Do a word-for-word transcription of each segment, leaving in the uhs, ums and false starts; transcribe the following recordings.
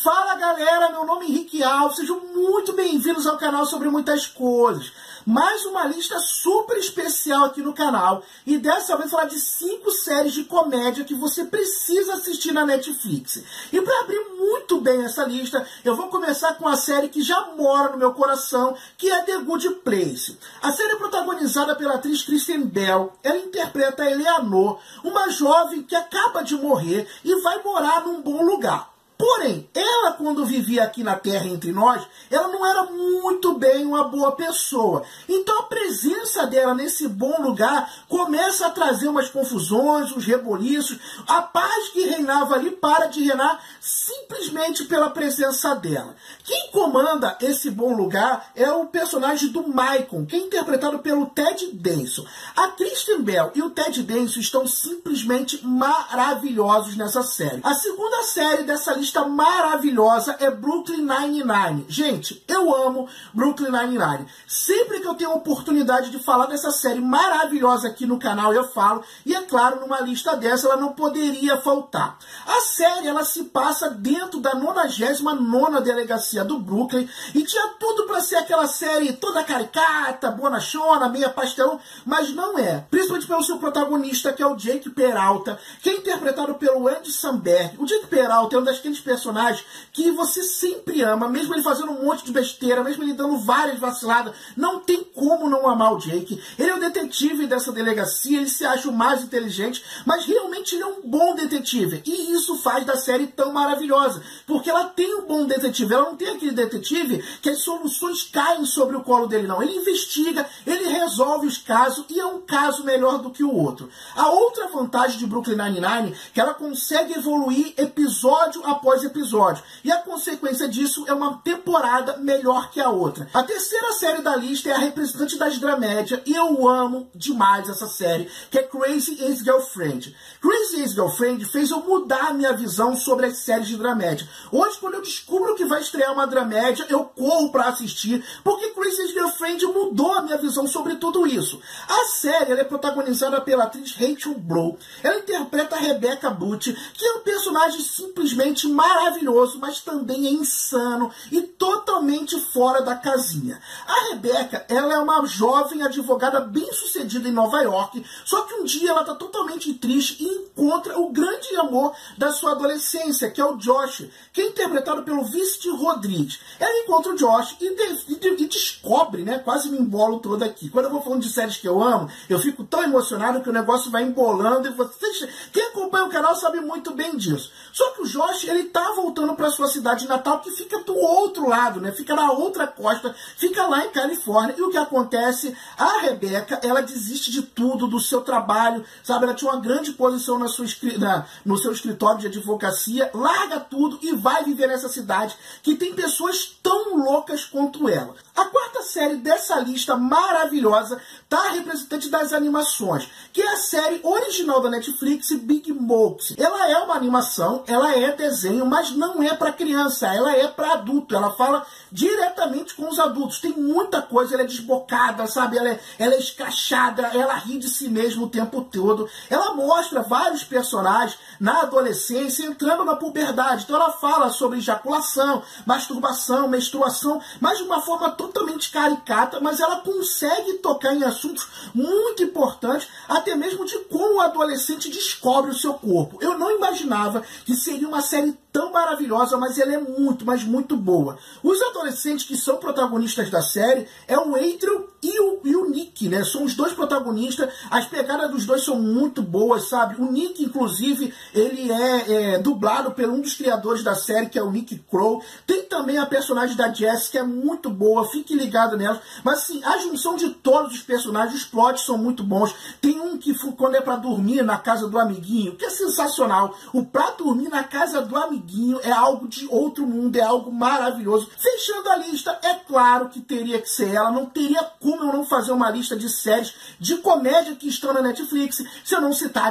Fala galera, meu nome é Henrique Alves, sejam muito bem-vindos ao canal sobre muitas coisas. Mais uma lista super especial aqui no canal e dessa vez falar de cinco séries de comédia que você precisa assistir na Netflix. E para abrir muito bem essa lista, eu vou começar com a série que já mora no meu coração, que é The Good Place. A série é protagonizada pela atriz Kristen Bell. Ela interpreta a Eleanor, uma jovem que acaba de morrer e vai morar num bom lugar. Porém, ela quando vivia aqui na Terra entre nós, ela não era muito bem uma boa pessoa. Então a presença dela nesse bom lugar começa a trazer umas confusões, uns reboliços. A paz que reinava ali para de reinar simplesmente pela presença dela. Quem comanda esse bom lugar é o personagem do Michael, que é interpretado pelo Ted Danson. A Kristen Bell e o Ted Danson estão simplesmente maravilhosos nessa série. A segunda série dessa lista maravilhosa é Brooklyn Nine-Nine. Gente, eu amo Brooklyn Nine-Nine. Sempre que eu tenho a oportunidade de falar dessa série maravilhosa aqui no canal, eu falo. E é claro, numa lista dessa, ela não poderia faltar. A série, ela se passa dentro da nonagésima nona delegacia do Brooklyn. E tinha tudo para ser aquela série toda caricata, bonachona, meia pastelão. Mas não é. Principalmente pelo seu protagonista, que é o Jake Peralta, que é interpretado pelo Andy Samberg. O Jake Peralta é um daqueles personagens que você sempre ama, mesmo ele fazendo um monte de besteira, mesmo ele dando várias vaciladas, não tem como não amar o Jake. Ele é o detetive dessa delegacia, ele se acha o mais inteligente, mas realmente ele é um bom detetive. E isso faz da série tão maravilhosa, porque ela tem um bom detetive, ela não tem aquele detetive que as soluções caem sobre o colo dele, não. Ele investiga, ele resolve os casos e é um caso melhor do que o outro. A outra vantagem de Brooklyn Nine-Nine é que ela consegue evoluir episódio após episódio. E a consequência disso é uma temporada melhor que a outra. A terceira série da lista é a representante das dramédia e eu amo demais essa série, que é Crazy Ex-Girlfriend. Crazy Ex-Girlfriend fez eu mudar a minha visão sobre as séries de dramédia. Hoje, quando eu descubro que vai estrear uma dramédia, eu corro para assistir, porque Crazy Ex-Girlfriend mudou a minha visão sobre tudo isso. A série ela é protagonizada pela atriz Rachel Blow. Ela interpreta a Rebecca Butte, que é um personagem simplesmente maravilhoso, mas também é insano e totalmente fora da casinha. A Rebecca, ela é uma jovem advogada bem-sucedida em Nova York, só que um dia ela está totalmente triste e encontra o grande amor da sua adolescência, que é o Josh, que é interpretado pelo Vincent Rodrigues. Ela encontra o Josh e, de, e, e descobre, né, quase me embolo todo aqui. Quando eu vou falando de séries que eu amo, eu fico tão emocionado que o negócio vai embolando e vocês, quem acompanha o canal sabe muito bem disso. Só que o Josh, ele tá voltando para sua cidade natal, que fica do outro lado, né? Fica na outra costa, fica lá em Califórnia. E o que acontece? A Rebecca, ela desiste de tudo, do seu trabalho, sabe? Ela tinha uma grande posição na sua, na, no seu escritório de advocacia, larga tudo e vai viver nessa cidade que tem pessoas tão loucas quanto ela. A quarta série dessa lista maravilhosa tá a representante das animações, que é a série original da Netflix, Big Mouth. Ela é uma animação, ela é desenho, mas não é para criança, ela é para adulto. Ela fala diretamente com os adultos. Tem muita coisa, ela é desbocada, sabe? Ela é, ela é escrachada, ela ri de si mesma o tempo todo. Ela mostra vários personagens na adolescência entrando na puberdade. Então ela fala sobre ejaculação, masturbação, menstruação, mas de uma forma totalmente caricata, mas ela consegue tocar em assuntos muito importantes, até mesmo de como o adolescente descobre o seu corpo. Eu não imaginava que seria uma série tão maravilhosa, mas ela é muito, mas muito boa. Os adolescentes que são protagonistas da série é o Adrian e o, e o Nick, né? São os dois protagonistas. As pegadas dos dois são muito boas, sabe? O Nick, inclusive, ele é, é dublado por um dos criadores da série, que é o Nick Kroll. Tem também a personagem da Jess, que é muito boa, fique ligado nela. Mas assim, a junção de todos os personagens, os plots são muito bons. Tem um que, quando é pra dormir na casa do amiguinho, que é sensacional. O pra dormir na casa do amiguinho é algo de outro mundo, é algo maravilhoso. Fechando a lista, é claro que teria que ser ela. Não teria como eu não fazer uma lista de séries de comédia que estão na Netflix se eu não citar de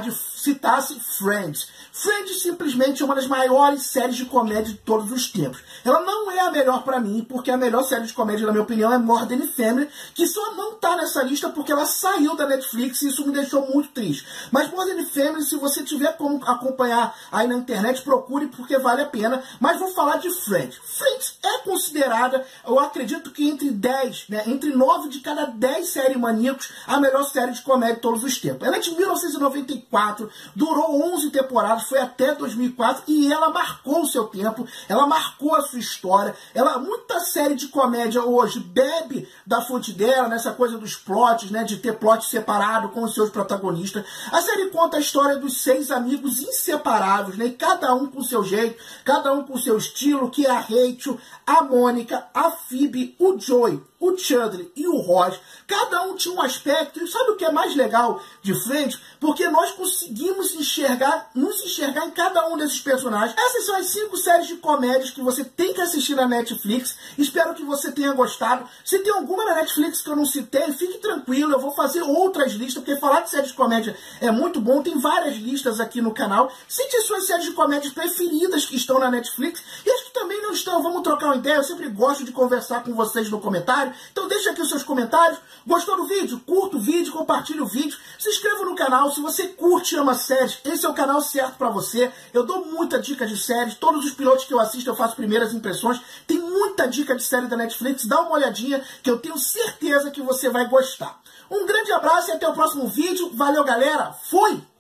citasse Friends. Friends simplesmente é uma das maiores séries de comédia de todos os tempos. Ela não é a melhor pra mim, porque a melhor série de comédia, na minha opinião, é Modern Family, que só não tá nessa lista porque ela saiu da Netflix e isso me deixou muito triste. Mas Modern Family, se você tiver como acompanhar aí na internet, procure porque vale a pena. Mas vou falar de Friends. Friends é considerada, eu acredito que entre dez, né, entre nove de cada dez séries maníacos, a melhor série de comédia de todos os tempos. Ela é de mil novecentos e noventa e quatro, durou onze temporadas, foi até dois mil e quatro e ela marcou o seu tempo, ela marcou a sua história. Ela, muita série de comédia hoje bebe da fonte dela, nessa coisa dos plots, né, de ter plot separado com os seus protagonistas. A série conta a história dos seis amigos inseparáveis, né, e cada um com o seu jeito, cada um com o seu estilo, que é a Rachel, a Mônica, a Phoebe, o Joey, o Chandler e o Ross. Cada um tinha um aspecto, e sabe o que é mais legal de Friends? Porque nós conseguimos enxergar, nos enxergar em cada um desses personagens. Essas são as cinco séries de comédias que você tem que assistir na Netflix. Espero que você tenha gostado. Se tem alguma na Netflix que eu não citei, fique tranquilo, eu vou fazer outras listas, porque falar de séries de comédia é muito bom. Tem várias listas aqui no canal. Cite suas séries de comédias preferidas que estão na Netflix e as que também não estão. Vamos trocar uma ideia, eu sempre gosto de conversar com vocês no comentário. Então deixa aqui os seus comentários. Gostou do vídeo? Curta o vídeo, compartilhe o vídeo. Se inscreva no canal. Se você curte e ama séries, esse é o canal certo pra você. Eu dou muita dica de séries. Todos os pilotos que eu assisto eu faço primeiras impressões. Tem muita dica de série da Netflix. Dá uma olhadinha que eu tenho certeza que você vai gostar. Um grande abraço e até o próximo vídeo. Valeu, galera. Fui!